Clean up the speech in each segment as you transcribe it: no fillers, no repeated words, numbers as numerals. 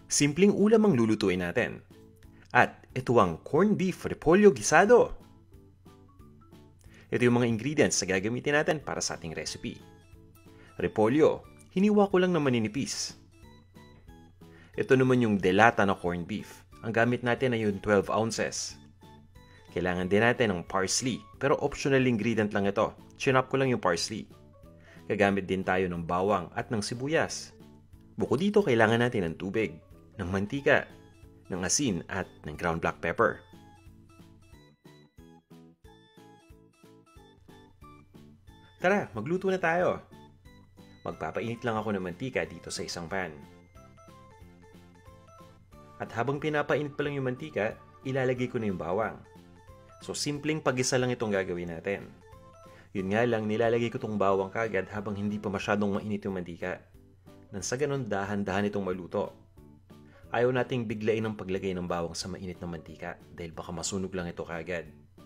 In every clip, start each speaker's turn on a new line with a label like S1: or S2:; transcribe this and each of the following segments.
S1: Simpleng ulam ang lulutuin natin. At ito ang corned beef repolyo gisado. Ito yung mga ingredients na gagamitin natin para sa ating recipe. Repolyo, hiniwa ko lang na maninipis. Ito naman yung delata na corned beef. Ang gamit natin ay yung 12 ounces. Kailangan din natin ng parsley, pero optional ingredient lang ito. Chinop ko lang yung parsley. Gagamit din tayo ng bawang at ng sibuyas. Bukod dito, kailangan natin ng tubig, ng mantika, ng asin at ng ground black pepper. Tara, magluto na tayo. Magpapainit lang ako ng mantika dito sa isang pan. At habang pinapainit pa lang yung mantika, ilalagay ko na yung bawang. So, simpleng pag-isa lang itong gagawin natin. Yun nga lang, nilalagay ko itong bawang kagad habang hindi pa masyadong mainit yung mantika. Nang sa ganun, dahan-dahan itong maluto. Ayaw nating biglain ang paglagay ng bawang sa mainit na mantika dahil baka masunog lang ito kagad.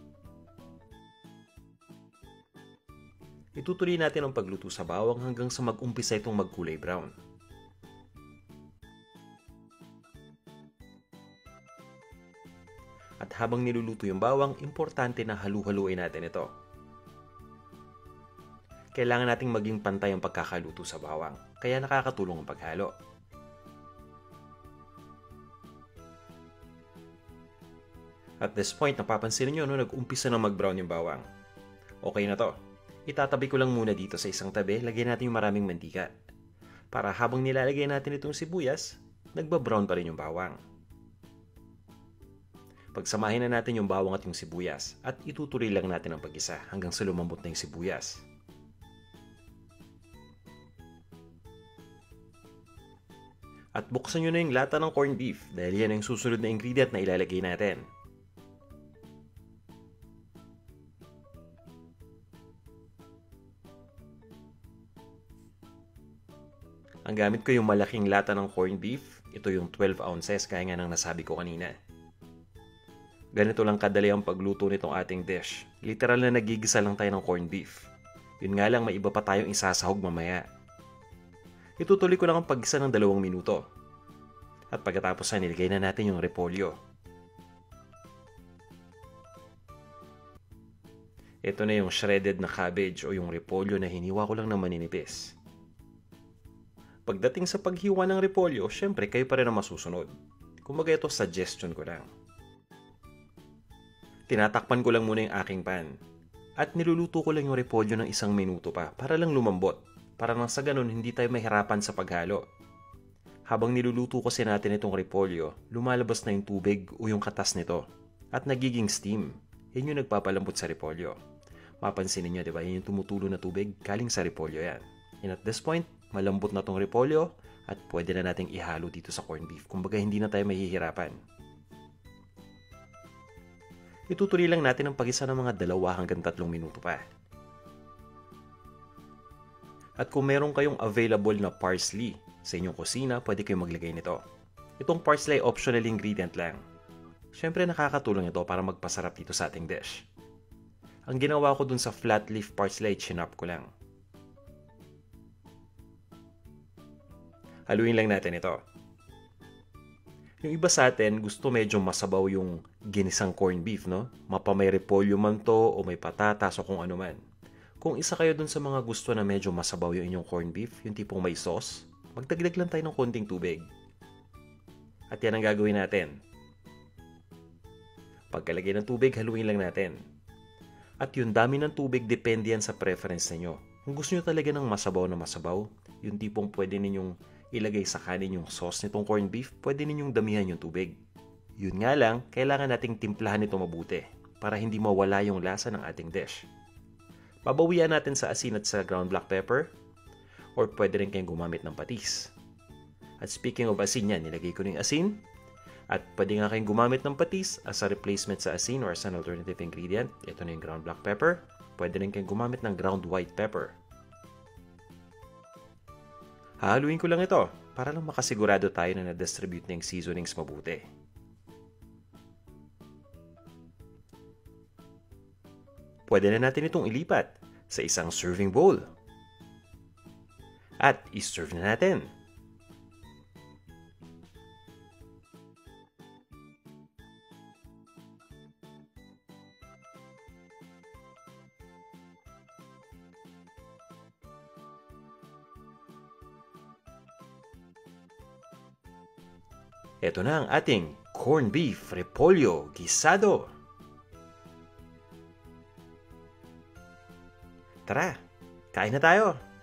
S1: Itutuloy natin ang pagluto sa bawang hanggang sa mag-umpisa itong magkulay brown. At habang niluluto yung bawang, importante na halu-haluin natin ito. Kailangan nating maging pantay ang pagkakaluto sa bawang, kaya nakakatulong ang paghalo. At this point, napapansin niyo nag-umpisa na mag-brown yung bawang. Okay na to. Itatabi ko lang muna dito sa isang tabi, lagyan natin yung maraming mantika. Para habang nilalagay natin itong sibuyas, nagba-brown pa rin yung bawang. Pagsamahin na natin yung bawang at yung sibuyas at itutuloy lang natin ang pag-isa hanggang sa lumambot na yung sibuyas. At buksan nyo na yung lata ng corned beef dahil yan ang susunod na ingredient na ilalagay natin. Ang gamit ko yung malaking lata ng corned beef. Ito yung 12 ounces kaya nga nang nasabi ko kanina. Ganito lang kadali ang pagluto nitong ating dish. Literal na nagigisa lang tayo ng corned beef. Yun nga lang, may iba pa tayong isasahog mamaya. Itutuloy ko lang ang paggisa ng 2 minuto. At pagkatapos na nilagay na natin yung repolyo. Ito na yung shredded na cabbage o yung repolyo na hiniwa ko lang ng maninipis. Pagdating sa paghiwa ng repolyo, syempre kayo pa rin ang masusunod. Kumbaga ito, suggestion ko lang. Tinatakpan ko lang muna yung aking pan. At niluluto ko lang yung repolyo ng 1 minuto pa para lang lumambot. Para nang sa ganun hindi tayo mahirapan sa paghalo. Habang niluluto kasi natin itong repolyo, lumalabas na yung tubig o yung katas nito. At nagiging steam. Yan yung nagpapalambot sa repolyo. Mapansin niyo, di ba? Yan yung tumutulo na tubig, galing sa repolyo yan. And at this point, malambot na tong repolyo at pwede na nating ihalo dito sa corned beef. Kumbaga hindi na tayo mahihirapan. Itutuloy lang natin ang pag-isa ng mga 2 hanggang 3 minuto pa. At kung meron kayong available na parsley sa inyong kusina, pwede kayong maglagay nito. Itong parsley optional ingredient lang. Siyempre nakakatulong ito para magpasarap dito sa ating dish. Ang ginawa ko dun sa flat leaf parsley, chinop ko lang. Haluin lang natin ito. Yung iba sa atin, gusto medyo masabaw yung ginisang corned beef, no? May repolyo man to, o may patatas, o kung ano man. Kung isa kayo dun sa mga gusto na medyo masabaw yung inyong corned beef, yung tipong may sauce, magdagdag lang tayo ng konting tubig. At yan ang gagawin natin. Pagkalagay ng tubig, haluin lang natin. At yung dami ng tubig, depende yan sa preference ninyo. Kung gusto nyo talaga ng masabaw na masabaw, yung tipong pwede ninyong ilagay sa kanin yung sauce nitong corned beef, pwede ninyong damihan yung tubig. Yun nga lang, kailangan nating timplahan ito mabuti para hindi mawala yung lasa ng ating dish. Babawian natin sa asin at sa ground black pepper or pwede rin kayong gumamit ng patis. At speaking of asin yan, nilagay ko na yung asin at pwede nga kayong gumamit ng patis as a replacement sa asin or as an alternative ingredient. Ito na yung ground black pepper. Pwede rin kayong gumamit ng ground white pepper. Hahaluin ko lang ito para lang makasigurado tayo na na-distribute na yung seasonings mabuti. Pwede na natin itong ilipat sa isang serving bowl. At i-serve na natin. Ito na ang ating corned beef repolyo gisado. Tara, kain na tayo!